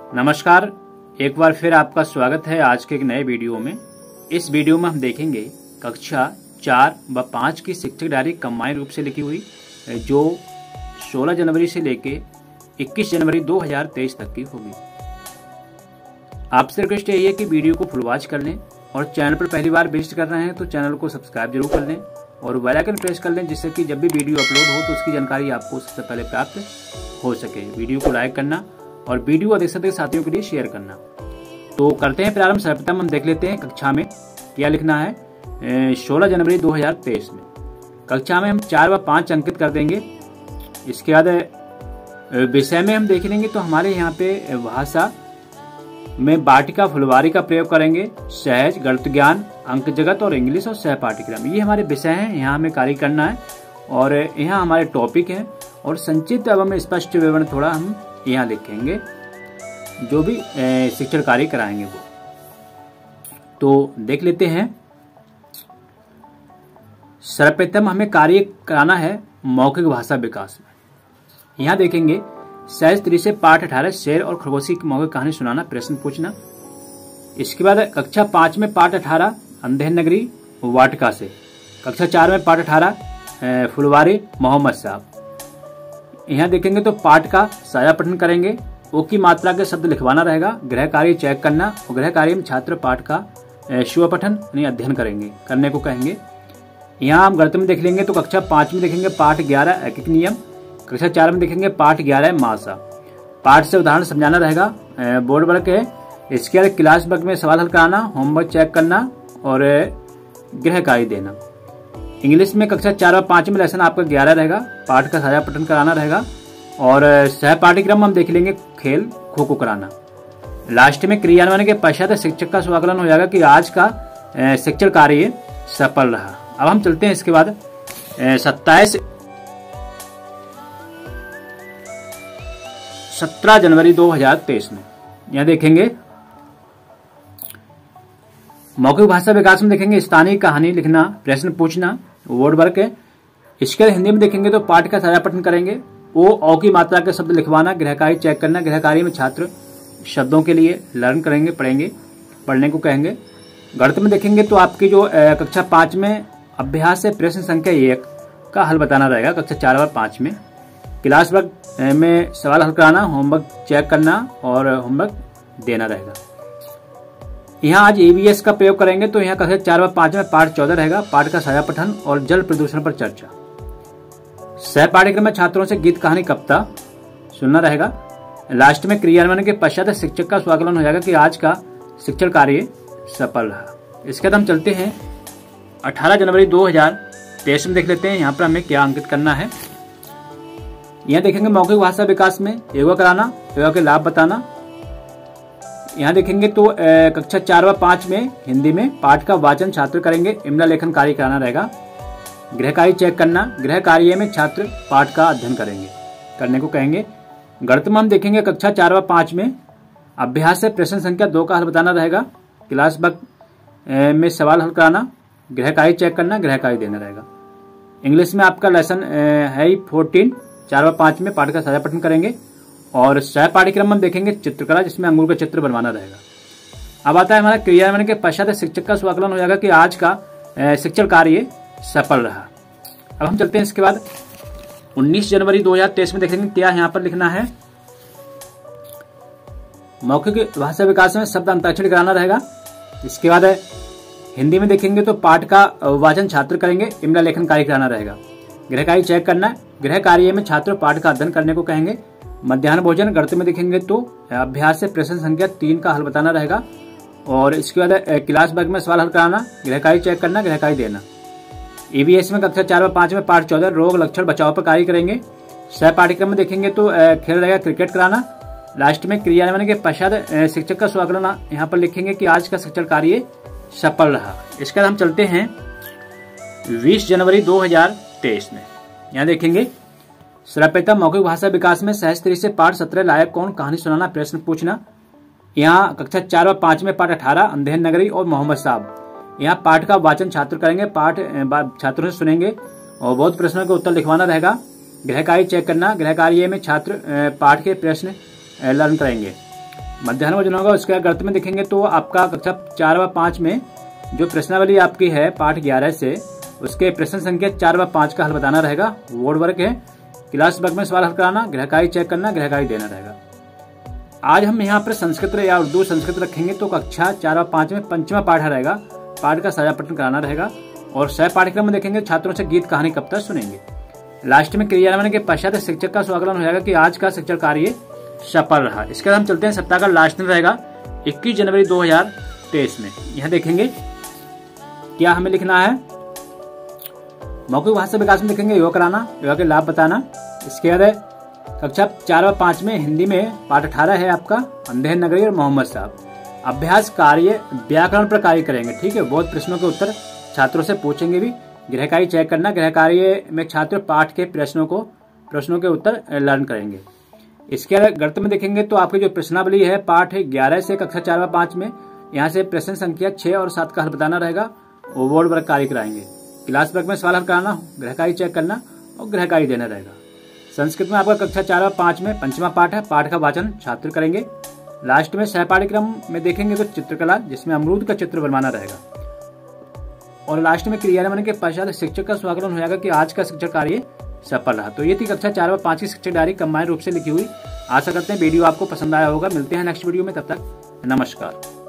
नमस्कार, एक बार फिर आपका स्वागत है आज के एक नए वीडियो में। इस वीडियो में हम देखेंगे कक्षा 4 व 5 की शिक्षक डायरी कंबाइन रूप से लिखी हुई जो 16 जनवरी से लेके 21 जनवरी 2023 तक की होगी। आपसे रिक्वेस्ट यही है कि वीडियो को फुल वॉच कर लें और चैनल पर पहली बार विजिट कर रहे हैं तो चैनल को सब्सक्राइब जरूर कर लें और बेल आइकन प्रेस कर लें, जिससे कि जब भी वीडियो अपलोड हो तो उसकी जानकारी आपको सबसे पहले प्राप्त हो सके। वीडियो को लाइक करना और वीडियो अधिक से अधिक साथियों के लिए शेयर करना। तो करते हैं प्रारंभ। सर्वप्रथम हम देख लेते हैं कक्षा में क्या लिखना है 16 जनवरी 2023 में। कक्षा में हम 4 व 5 अंकित कर देंगे। इसके बाद विषय में हम देख लेंगे तो हमारे यहाँ पे भाषा में वाटिका फुलवारी का प्रयोग करेंगे, सहज, गणित ज्ञान, अंक जगत और इंग्लिश और सह पाठ्यक्रम, ये हमारे विषय हैं। यहाँ हमें कार्य करना है और यहाँ हमारे टॉपिक हैं और संक्षिप्त एवं स्पष्ट विवरण थोड़ा हम यहाँ लिखेंगे जो भी शिक्षण कार्य कराएंगे वो। तो देख लेते हैं। सर्वप्रथम हमें कार्य कराना है मौखिक भाषा विकास में। यहाँ देखेंगे सहज तरीके से पाठ 18 शेर और खरगोशी की मौखिक कहानी सुनाना, प्रश्न पूछना। इसके बाद कक्षा 5 में पाठ 18 अंधेर नगरी वाटिका से। कक्षा 4 में पाठ 18 फुलवारी मोहम्मद साहब। यहाँ देखेंगे तो पाठ का साझा पठन करेंगे, ओ की मात्रा के शब्द लिखवाना रहेगा, गृह कार्य चेक करना और गृह कार्य में छात्र पाठ का शिव पठन यानी अध्ययन करने को कहेंगे। यहाँ हम गणित में देख लेंगे तो कक्षा 5 में देखेंगे पाठ 11 ऐकिक नियम। कक्षा 4 में देखेंगे पाठ 11 मासा। पाठ से उदाहरण समझाना रहेगा, बोर्ड वर्क है। इसके बाद क्लास वर्क में सवाल हल कराना, होमवर्क चेक करना और गृह कार्य देना। इंग्लिश में कक्षा 4 और 5 में लेसन आपका 11 रहेगा, पाठ का साझा पठन कराना रहेगा और सह पाठ्यक्रम हम देख लेंगे खेल खो खो कराना। लास्ट में क्रियान्वयन के पश्चात शिक्षक का स्वाकलन हो जाएगा कि आज का शिक्षण कार्य सफल रहा। अब हम चलते हैं इसके बाद 17 जनवरी 2023 में। यहाँ देखेंगे मौखिक भाषा विकास में देखेंगे स्थानीय कहानी लिखना, प्रश्न पूछना, वर्ड वर्क है। इसके बाद हिंदी में देखेंगे तो पाठ का साझा पठन करेंगे, ओ की मात्रा के शब्द लिखवाना, गृह कार्य चेक करना, गृह कार्य में छात्र शब्दों के लिए लर्न करेंगे, पढ़ने को कहेंगे। गणित में देखेंगे तो आपकी जो कक्षा 5 में अभ्यास है प्रश्न संख्या 1 का हल बताना रहेगा कक्षा 4 और 5 में। क्लास वर्क में सवाल हल कराना, होमवर्क चेक करना और होमवर्क देना रहेगा। यहाँ आज EVS का प्रयोग करेंगे तो यहाँ कक्षा 4 व 5 में पाठ 14 रहेगा, पाठ का साझा पठन और जल प्रदूषण पर चर्चा। सह पाठ्यक्रम में छात्रों से गीत कहानी कविता सुनना रहेगा। लास्ट में क्रियान्वयन के पश्चात शिक्षक का स्वाकलन हो जाएगा कि आज का शिक्षण कार्य सफल रहा। इसके बाद हम चलते हैं 18 जनवरी 2023 में देख लेते हैं यहाँ पर हमें क्या अंकित करना है। यहाँ देखेंगे मौखिक भाषा विकास में योगा कराना, योगा के लाभ बताना। यहाँ देखेंगे तो कक्षा 4 व 5 में हिंदी में पाठ का वाचन छात्र करेंगे, इमला लेखन कार्य कराना रहेगा, गृह कार्य चेक करना, गृह कार्य में छात्र पाठ का अध्ययन करने को कहेंगे। गणित में हम देखेंगे कक्षा 4 व 5 में अभ्यास से प्रश्न संख्या 2 का हल बताना रहेगा, क्लास वर्क में सवाल हल कराना, गृह कार्य चेक करना, गृह कार्य देना रहेगा। इंग्लिश में आपका लेसन है 14 4 व 5 में पाठ का साझा पठन करेंगे और सह पाठ्यक्रम में देखेंगे चित्रकला, जिसमें अंगूर का चित्र बनवाना रहेगा। अब आता है हमारा क्रियान्वयन के पश्चात शिक्षक का स्वाकलन हो जाएगा कि आज का शिक्षण कार्य सफल रहा। अब हम चलते हैं इसके बाद 19 जनवरी 2023 में देखेंगे क्या यहाँ पर लिखना है। मौखिक भाषा विकास में शब्द अंताक्षरी कराना रहेगा। इसके बाद हिंदी में देखेंगे तो पाठ का वाचन छात्र करेंगे, इमला लेखन कार्य कराना रहेगा, गृह कार्य चेक करना, गृह कार्य में छात्र पाठ का अध्ययन करने को कहेंगे। मध्याह्न भोजन गणित में देखेंगे तो अभ्यास से प्रश्न संख्या 3 का हल बताना रहेगा और इसके बाद क्लास वर्क में सवाल हल कराना, गृह कार्य चेक करना, गृह कार्य देना। EVS में कक्षा 4 व 5 में पाठ 14 रोग लक्षण बचाव पर कार्य करेंगे। सह पाठ्यक्रम में देखेंगे तो खेल रहेगा क्रिकेट कराना। लास्ट में क्रियान्वयन के पश्चात शिक्षक का स्वाकलन यहाँ पर लिखेंगे कि आज का शिक्षण कार्य सफल रहा। इसके बाद हम चलते हैं 20 जनवरी 2023 में। यहाँ देखेंगे सर्वप्रथम मौखिक भाषा विकास में सहज तरीके से पाठ 17 लायक कौन, कहानी सुनाना, प्रश्न पूछना। यहाँ कक्षा 4 व 5 में पाठ 18 अंधेर नगरी और मोहम्मद साहब। यहाँ पाठ का वाचन छात्र करेंगे, पाठ छात्रों से सुनेंगे और बहुत प्रश्नों के उत्तर लिखवाना रहेगा। गृह कार्य चेक करना, गृह कार्य में छात्र पाठ के प्रश्न लर्न करेंगे। मध्याह्न भोजन होगा। उसके बाद गणित में देखेंगे तो आपका कक्षा 4 व 5 में जो प्रश्नावली आपकी है पाठ 11 से, उसके प्रश्न संख्या 4 व 5 का हल बताना रहेगा। बोर्ड वर्क है, क्लास वर्क में सवाल हल कराना, गृहकार्य चेक करना, गृहकार्य देना रहेगा। आज हम यहाँ पर संस्कृत या उर्दू संस्कृत रखेंगे तो कक्षा 4 व 5 में पंचमा पाठ रहेगा, पाठ का साझा पठन कराना रहेगा। और सह पाठ्यक्रम में देखेंगे छात्रों से गीत कहानी कविता सुनेंगे। लास्ट में क्रियान्वयन के पश्चात शिक्षक का स्वागत हो जाएगा कि आज का शिक्षण कार्य सफल रहा। इसके बाद हम चलते हैं सप्ताह का लास्ट दिन रहेगा 21 जनवरी 2023 में। यहाँ देखेंगे क्या हमें लिखना है। मौखिक भाषा विकास में देखेंगे योगा कराना, योगा के लाभ बताना। इसके बाद कक्षा 4 व 5 में हिंदी में पाठ 18 है आपका अंधेर नगरी और मोहम्मद साहब। अभ्यास कार्य व्याकरण पर कार्य करेंगे, ठीक है। बहुत प्रश्नों के उत्तर छात्रों से पूछेंगे भी। गृहकार्य चेक करना, गृहकार्य में छात्र पाठ के प्रश्नों के उत्तर लर्न करेंगे। इसके अलावा गणित में देखेंगे तो आपकी जो प्रश्नावली है पाठ 11 से कक्षा 4 व 5 में, यहाँ से प्रश्न संख्या 6 और 7 का हल बताना रहेगा। वो बोर्ड वर्क कार्य कराएंगे। क्लास वर्क में सवाल हल कराना, गृहकार्य चेक करना और गृहकार्य देना रहेगा। संस्कृत में आपका कक्षा 4 व 5 में पंचमा पाठ है, पाठ का वाचन छात्र करेंगे। लास्ट में सह पाठ्यक्रम में देखेंगे तो चित्रकला, जिसमें अमरूद का चित्र बनवाना रहेगा। और लास्ट में क्रियान्वयन के पश्चात शिक्षक का स्वागत हो जाएगा कि आज का शिक्षण कार्य सफल रहा। तो ये थी कक्षा 4 व 5 की शिक्षक डायरी कंबाइंड रूप से लिखी हुई। आशा करते हैं वीडियो आपको पसंद आया होगा। मिलते हैं नेक्स्ट वीडियो में, तब तक नमस्कार।